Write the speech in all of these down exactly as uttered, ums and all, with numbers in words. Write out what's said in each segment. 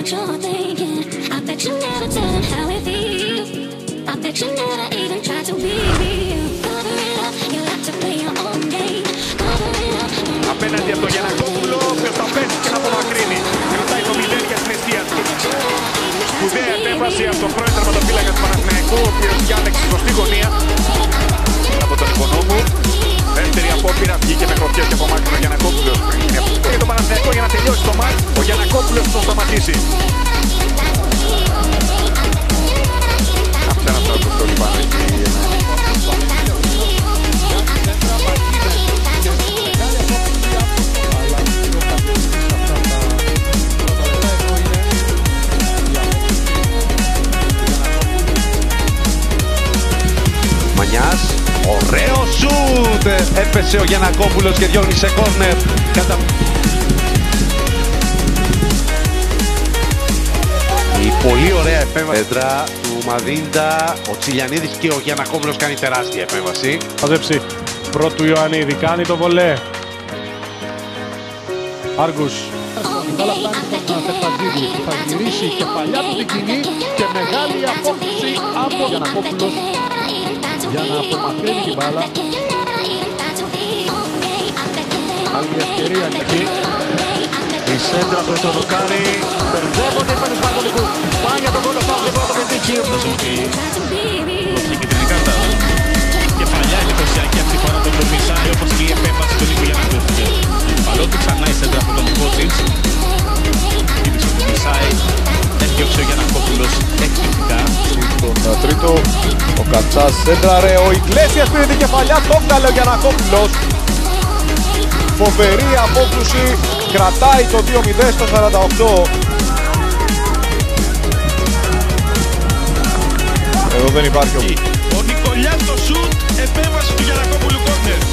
what you're thinking. I bet you never tell them how it feels. I bet you never even try to be real. Cover it up, you like to play your own game. Cover it up. Απέναντι από τον Γιαννακόπουλο, ποιος θα πέσει και να απομακρύνει. Κρατάει το μηδέν για την αιστεία του. Σπουδαία επέμβαση από τον πρώην τερματοφύλακα του Παναθηναϊκού, ο οποίος διάλεξε σωστή γωνία από τον Οικονόμου. Δεύτερη απόπειρα, βγήκε με κροθιές και απομάκρυνε ο Γιαννακόπουλος. Για τον Παναθηναϊκό για να τελειώσει το μάτς, ο Γιαννακόπουλος θα το σταματήσει. Άφησε ένα ψάρι στο λιπάνο εκεί. Μανιάς, ωραίο σουτ! Έπεσε ο Γιαννακόπουλος και διώχνει σε κόρνερ. Κατα... Η πολύ ωραία επέμβαση έντρα του Μαδίντα, ο Τσιλιανίδης και ο Γιαννακόπουλος κάνει τεράστια επέμβαση. Μαζέψει πρώτου Ιωαννίδη, κάνει το βολέ. Άργους. Η μπάλα φτάνει στον Φετφατζίδη που θα γυρίσει και παλιά του την κοινή και μεγάλη απόκτηση από Γιαννακόπουλος για να απομακρύνει την μπάλα. Άλλη ευκαιρία εκεί. Η σέντρα του το δοκάρι. Μπερδεύονται οι παίκτες του Πανετολικού. Πάει για τον κόλλο φάουλ από το Πεντίκι. Δόθηκε και την κάρτα. Και παλιά εντυπωσιακή αυτή φορά τον Κομισάρη, όπως και η επέμβαση του Νίκου Γιαννακόπουλου. Παλότι ξανά η σέντρα από τον Κότσιτς. Κοίταξε ο Κομισάρη. Έφτιαξε ο Γιαννακόπουλος εκπληκτικά. Στον τρίτο, ο Κατσάς σέντραρε, ο Ιγκλέσιας πήρε την κεφαλιά, το βγάλε ο Γιαννακόπουλος. Φοβερή απόκρουση, κρατάει το δύο μηδέν στο σαράντα οκτώ. Εδώ δεν υπάρχει ο... Ο Νικολιάς το σουτ, επέμβαση του Γιαννακόπουλου κόρνερ.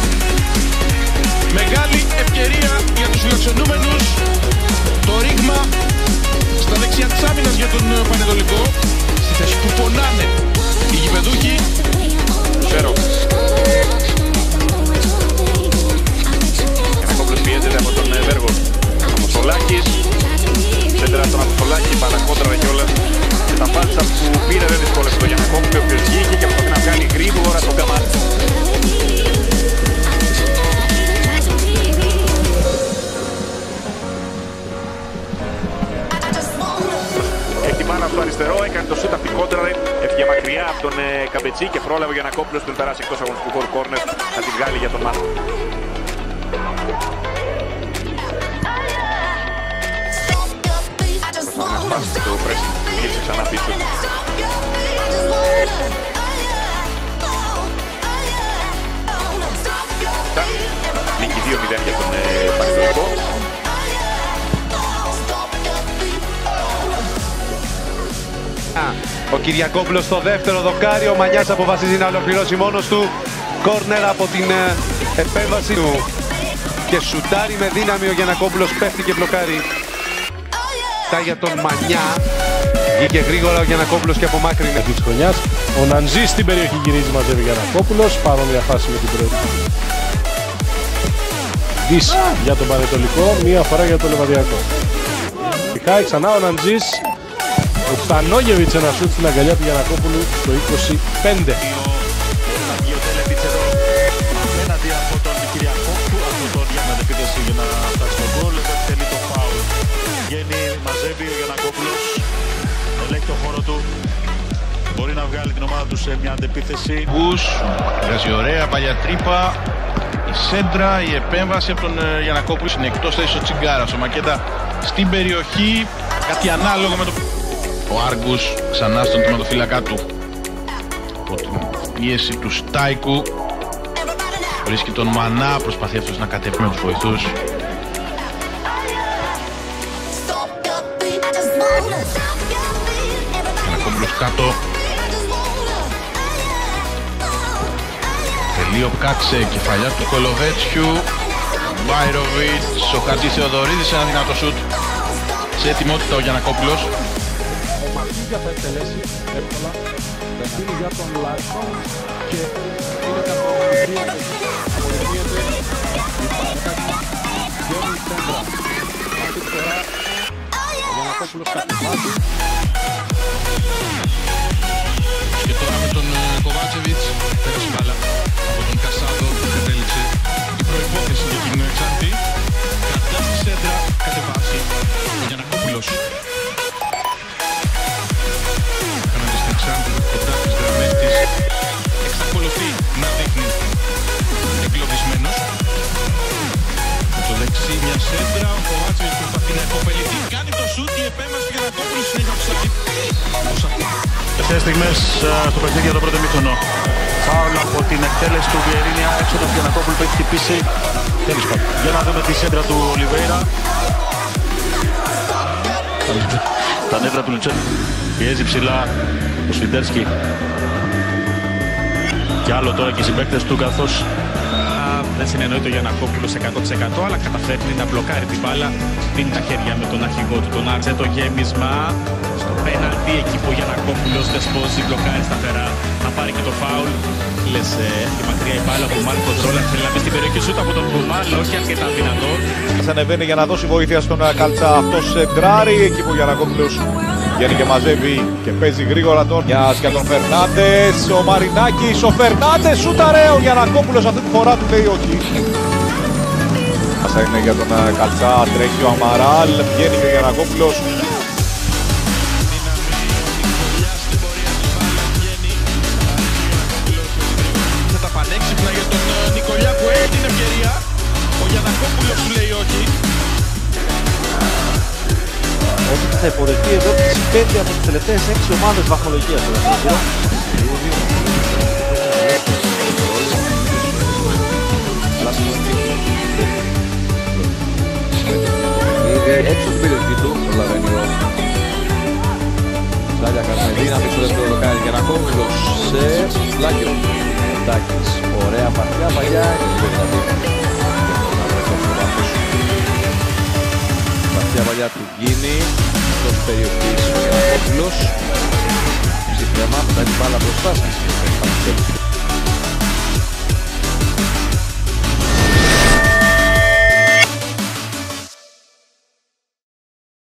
Μεγάλη ευκαιρία για τους φιλοξενούμενους. Το ρήγμα στα δεξιά της άμυνας για τον Πανετολικό. Στη θέση που πονάνε οι γηπεδούχοι. Ξέρω. Γιαννακόπουλος πιέζεται από τον Βέργο. Αποστολάκης. Σέντερα στον Αποστολάκη, παρακόντραρε κιόλας. Και τα πάτσα που πήρε δεν δυσκόλεψε τον Γιαννακόπουλο, ο οποίος βγήκε και προσπαθεί να βγάλει γρήγορα τον καμάτι. Στο αριστερό, έκανε το σούτ από την κόντρα, έφυγε μακριά από τον ε, Καμπετσί και πρόλαβε ο Γιαννακόπουλος του περάσει εκτός αγωνιστικού χώρου κόρνερ να τη βγάλει για τον Μάνο. Να σπάσει το πρέσι, γύρισε ξανά πίσω. Νίκη δύο μηδέν για τον ε, Πανετολικό. Ο Κυριακόπουλος στο δεύτερο δοκάρι, ο Μανιάς αποφασίζει να ολοκληρώσει μόνος του. Κόρνερ από την επέμβαση του και σουτάρει με δύναμη, ο Γιαννακόπουλος πέφτει και μπλοκάρει. Τα για τον Μανιά, βγήκε γρήγορα ο Γιαννακόπουλος και απομάκρυνε. Της χρονιάς, ο Ναντζής στην περιοχή γυρίζει, μαζεύει Γιαννακόπουλος, παρόμοια φάση με την πρώτη. Δις για τον Πανετολικό, μία φορά για τον Λεβαδιακό. Πηχάει ξανά ο Ναντζής. Ο Στανόγεβιτς ένα σούτ στην αγκαλιά του Γιαννακόπουλου στο είκοσι πέντε. Ο Τελεβίτς εδώ απέναντι από τον Κυριακόπουλο, από τον Γιάννα επίθεση για να φτάσει στον γκολ. Εδώ θέλει το φάουλ. Βγαίνει, μαζεύει ο Γιαννακόπουλος, ελέγχει το χώρο του. Μπορεί να βγάλει την ομάδα του σε μια αντεπίθεση. Μπούς, βγάζει ωραία παλιά τρύπα. Η σέντρα, η επέμβαση από τον Γιαννακόπουλο είναι εκτός θέσης ο Τσιγκάρας. Ο Μακέτα στην περιοχή, κάτι ανάλογο με το... Ο Άργους ξανά στον τερματοφύλακα του. Από την πίεση του Στάικου βρίσκει τον Μανά, προσπαθεί αυτός να κατέβει με τους βοηθούς. Γιαννακόπουλος κάτω. Τελείο κάτσε, κεφαλιά του Κολοβέτσιου. Μπάιροβιτς, ο Χατζη Θεοδωρίδης, ένα δυνατό σουτ. Σε ετοιμότητα ο Γιαννακόπουλος. Ο Μαρτίνια θα εκτελέσει εύκολα. Θα στείλει για τον Λάρσον και είναι καθοδοτρία. Αποδεδίεται η Παρακάκη. Βγαίνει η σέντρα. Αυτή τη φορά ο Γιαννακόπουλος Γιαννακόπουλος κατεβάζει. Και τώρα με τον Κοβάτσεβιτς πέρασε μπάλα από τον Κασάδο, κατέληξε η προϋπόθεση για την Ξάνθη. Κατά στη σέντρα κατεβάζει ο Γιαννακόπουλος. Απέναντι στην Ξάνθη, κοντά στις γραμμές της, εξακολουθεί να δείχνει εγκλωβισμένος. Με το δεξί μια σέντρα, ο Κοβάτσεβιτς προσπαθεί να υποφεληθεί, κάνει το σούτ, η επέμβαση του Γιαννακόπουλου συνέχεια ψάχνει. Τελευταίες στιγμές στο παιχνίδι για το πρώτο ημίχρονο. Φάουλ από την εκτέλεση του Βιερίνια έξω από τον Γιαννακόπουλο που έχει χτυπήσει. Τέλος πάντων. Για να δούμε τη σέντρα του Ολιβέιρα. Τα νεύρα του Λουτσέν. Πιέζει ψηλά ο Σφιντέρσκι. Και άλλο τώρα και οι συμπαίκτες του καθώς δεν συνεννοεί το Γιαννακόπουλος εκατό τοις εκατό, αλλά καταφέρνει να μπλοκάρει την μπάλα. Δίνει τα χέρια με τον αρχηγό του, τον Άρτσε, το γέμισμα. Στο πέναλτι, εκεί που ο Γιαννακόπουλος δεσπόζει, μπλοκάρει σταθερά. Να πάρει και το φάουλ. Λες, έρχεται μακριά η μπάλα από τον Μάρκο Τρόλα. Θέλει να μπει στην περιοχή σου από τον Κουμάλ, όχι αρκετά δυνατό. Ανεβαίνει για να δώσει βοήθεια στον Καλτσά. Αυτός σεντράρει, εκεί που ο Γιαννακόπουλος βγαίνει και μαζεύει και παίζει γρήγορα τον Μιας για τον Φερνάντες. Ο Μαρινάκης, ο Φερνάντες σούταρε, ο Γιαννακόπουλος αυτή τη φορά του λέει όχι. Πάσα είναι για τον Καλτσά, τρέχει ο Αμαράλ, βγαίνει και ο Γιαννακόπουλος. Με τα πανέξυπνα για τον Νικολιά που έχει την ευκαιρία. Ο Γιαννακόπουλος σου λέει όχι. Ότι θα υποδεχτεί εδώ τις πέντε από τις τελευταίες έξι ομάδες βαθμολογίας. Έξω την περιοχή του, προλαβαίνει ο Ζάλια Καρμεδίνα, μισό λεπτό το κάνει Γιαννακόπουλος σε Λάκιο. Τάκης, ωραία παρτιά, παλιά, παρτιά παλιά του Γκίνη, εκτός περιοχής ο Γιαννακόπουλος. Ψηφιάμα, πετάει την μπάλα μπροστά στις